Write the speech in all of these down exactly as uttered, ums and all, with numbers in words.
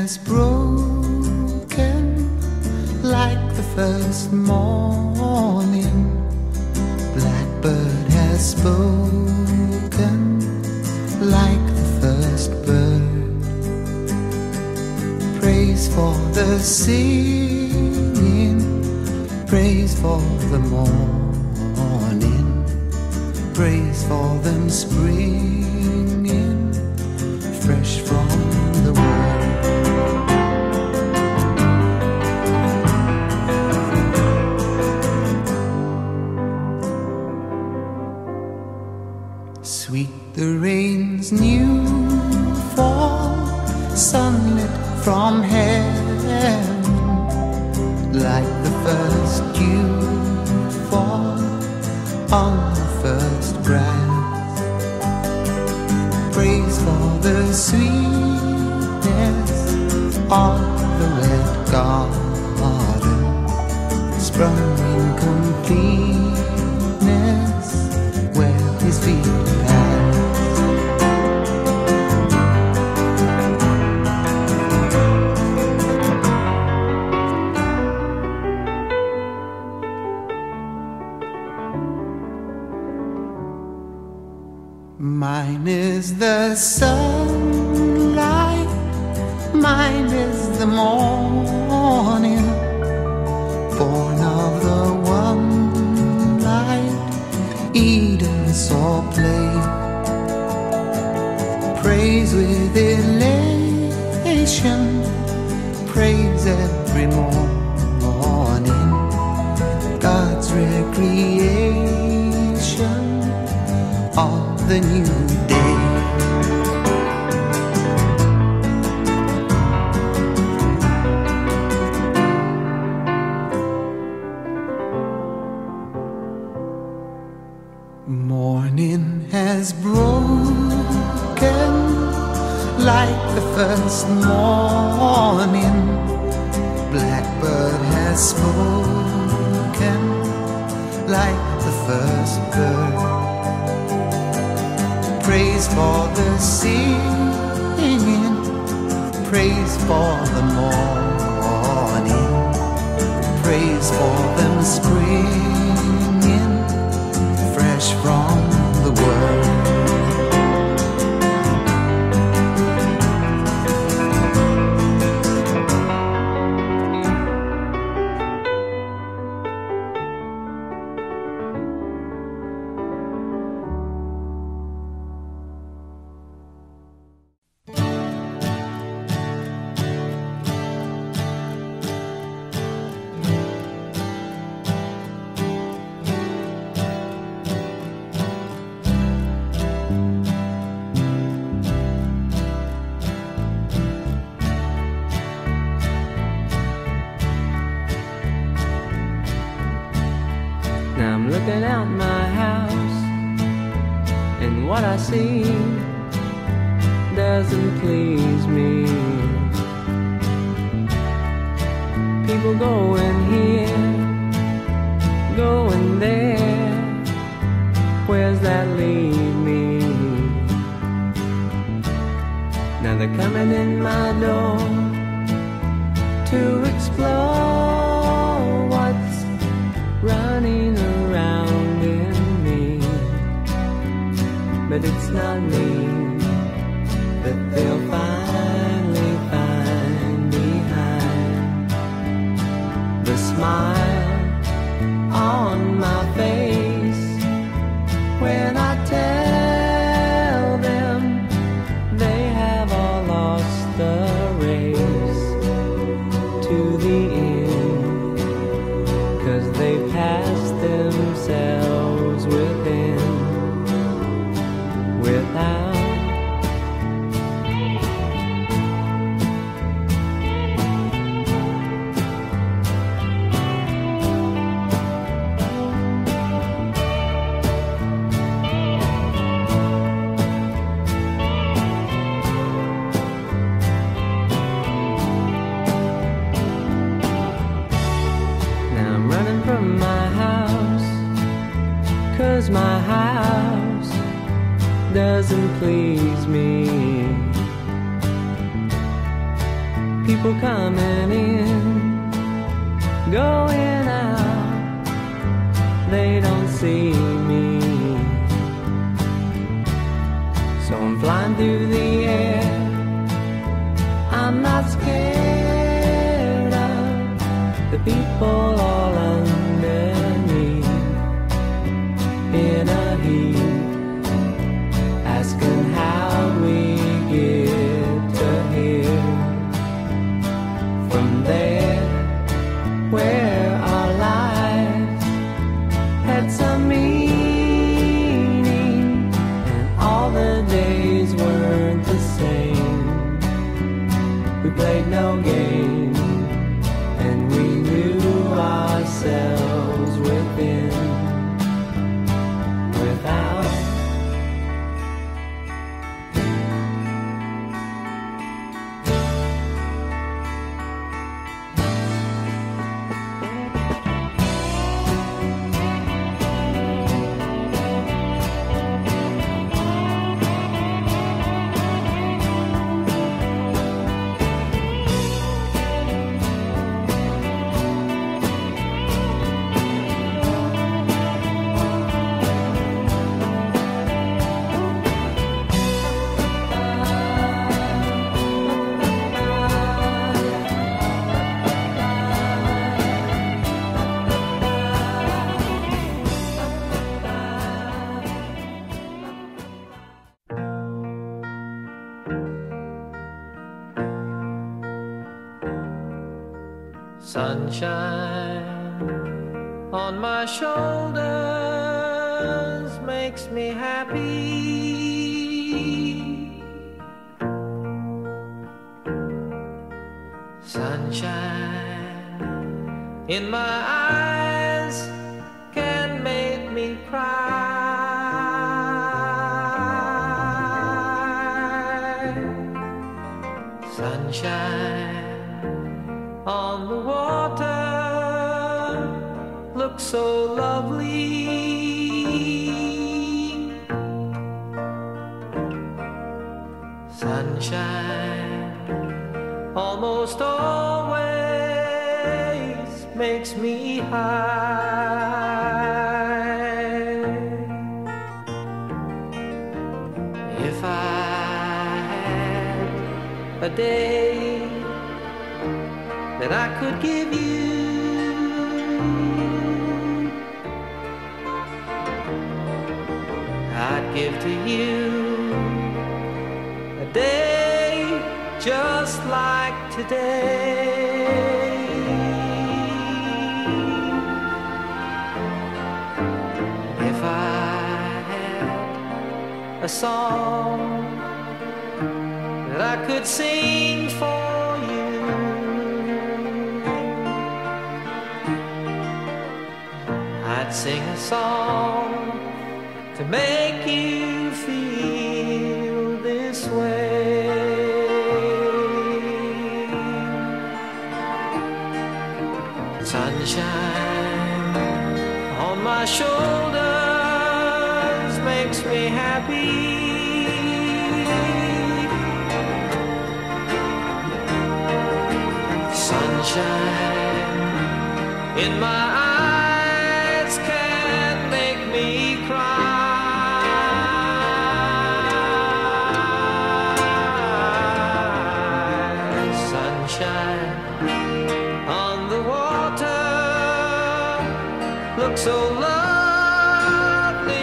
has broken like the first morning. Blackbird has spoken like the first bird. Praise for the singing, praise for the morning, praise for them springing fresh from the world. Sweet the rain's new fall, sunlit from heaven, like the first dew fall on the first grass. Praise for the sweetness of the red garden, sprung in completeness where his feet pass. Mine is the sunlight, mine is the morning, born of the one light Eden saw play. Praise with elation, praise every morning, God's recreation of the new day. Morning has broken like the first morning. Blackbird has spoken like the first bird. Praise for the singing, praise for the morning, praise for them springing fresh from the world. Now I'm looking out my house, and what I see doesn't please me. People going here, going there, where's that lead me? Now they're coming in my door to explore what's running around in me, but it's not me that they'll finally find behind the smile on my face when I tell them they have all lost the race to the end, 'cause they passed themselves within without from my house, 'cause my house doesn't please me. people coming in, going out, they don't see me. So I'm flying through the air, I'm not scared of the people all underneath in a heap, asking how we get to here. From there, where our lives had some meaning, and all the days weren't the same. We played no game, and we knew ourselves within, without. Sunshine on my shoulders makes me happy. Sunshine in my eyes can make me cry. Sunshine on the water looks so lovely. Sunshine almost always makes me high. If I had a day that I could give you, I'd give to you a day just like today. If I had a song that I could sing for you, I'd sing a song to make you feel this way. Sunshine on my shoulders makes me happy. Sunshine in my eyes can make me cry. Sunshine on the water looks so lovely.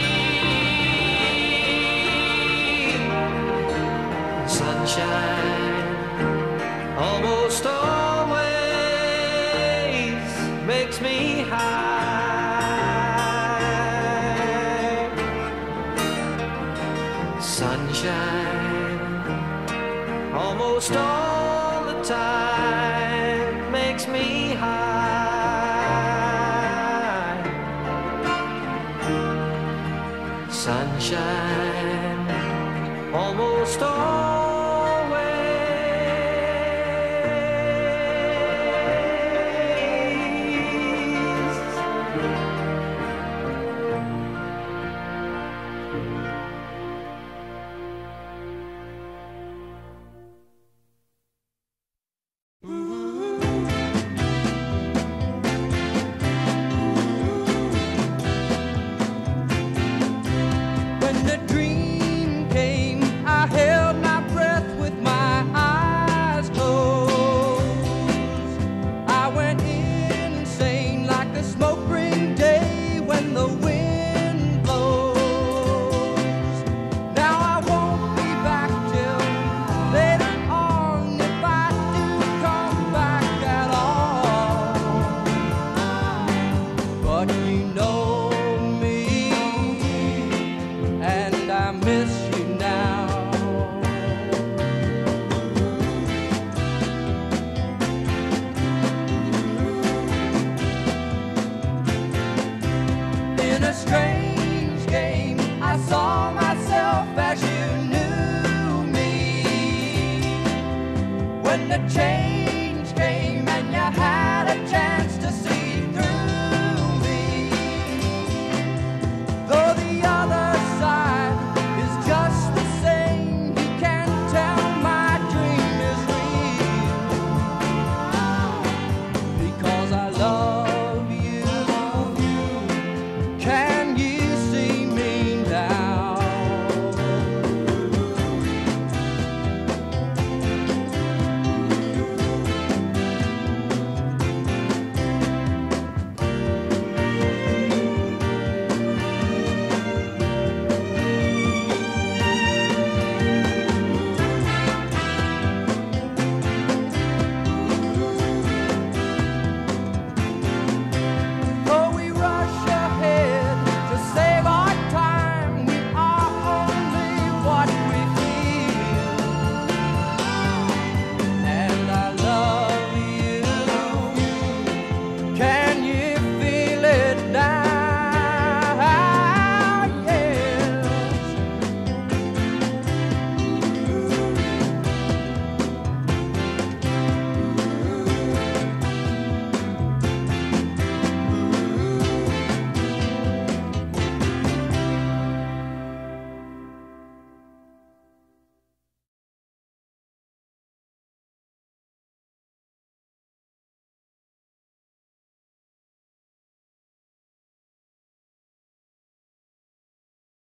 Sunshine almost always makes me high. Sunshine almost all the time makes me high. Sunshine almost all the change came and you had